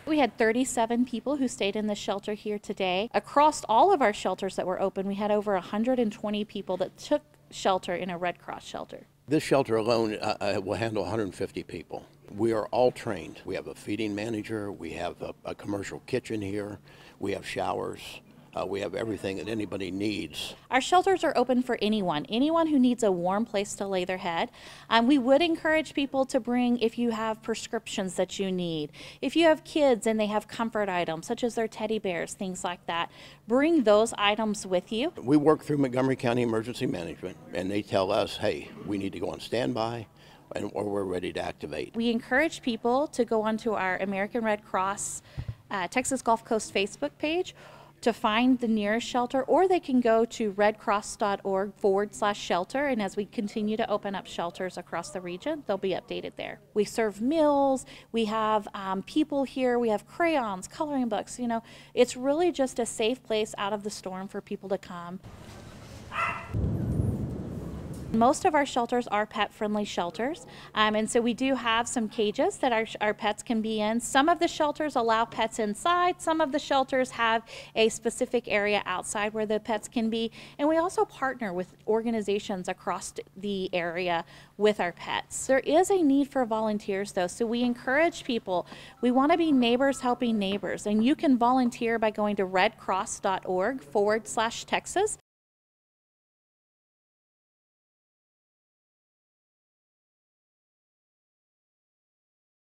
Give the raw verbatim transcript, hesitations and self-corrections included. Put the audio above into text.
We had thirty-seven people who stayed in the shelter here today. Across all of our shelters that were open, we had over one hundred twenty people that took shelter in a Red Cross shelter. This shelter alone uh, will handle one hundred fifty people. We are all trained. We have a feeding manager, we have a, a commercial kitchen here, we have showers. Uh, we have everything that anybody needs. Our shelters are open for anyone, anyone who needs a warm place to lay their head. Um, we would encourage people to bring, if you have prescriptions that you need, if you have kids and they have comfort items, such as their teddy bears, things like that, bring those items with you. We work through Montgomery County Emergency Management, and they tell us, hey, we need to go on standby, and or we're ready to activate. We encourage people to go onto our American Red Cross uh, Texas Gulf Coast Facebook page to find the nearest shelter, or they can go to redcross.org forward slash shelter, and as we continue to open up shelters across the region, they'll be updated there. We serve meals, we have um, people here, we have crayons, coloring books, you know, it's really just a safe place out of the storm for people to come. Most of our shelters are pet-friendly shelters, um, and so we do have some cages that our, our pets can be in. Some of the shelters allow pets inside, some of the shelters have a specific area outside where the pets can be, and we also partner with organizations across the area with our pets. There is a need for volunteers though, so we encourage people. We want to be neighbors helping neighbors, and you can volunteer by going to redcross.org forward slash Texas.